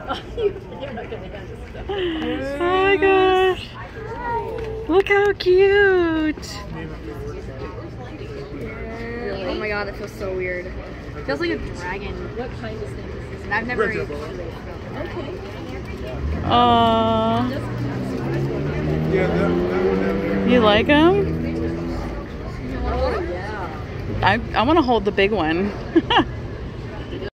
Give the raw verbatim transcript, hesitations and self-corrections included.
You're not gonna get this stuff. Oh my gosh. Look how cute. Oh my god, that feels so weird. It feels like a dragon. What kind of thing is this? And I've never. Okay. Aww. Yeah, that, that one. You like them? Oh, yeah. I, I want to hold the big one.